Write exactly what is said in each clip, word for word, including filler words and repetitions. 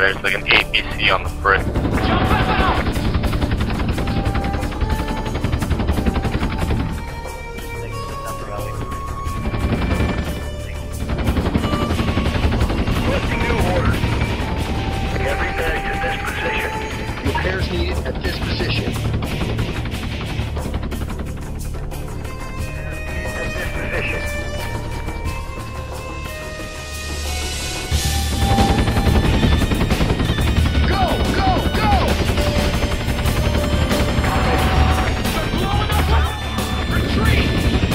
there's like an A B C on the brick. Requesting new orders. Every bag to this position. Repairs needed at this position. At this position. Go! Go! Go! They're blowing us up! Retreat!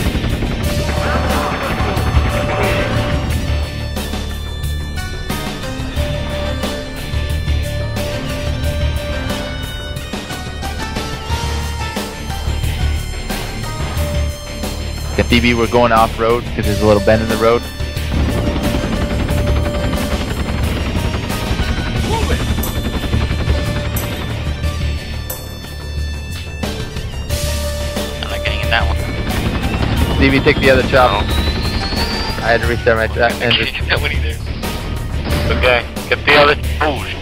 B B, we're going off-road because there's a little bend in the road. Move it! I'm not getting in that one. B B, take the other chop. No. I had to reset my track I engine. can't get that one either. Okay, get the other. Oh,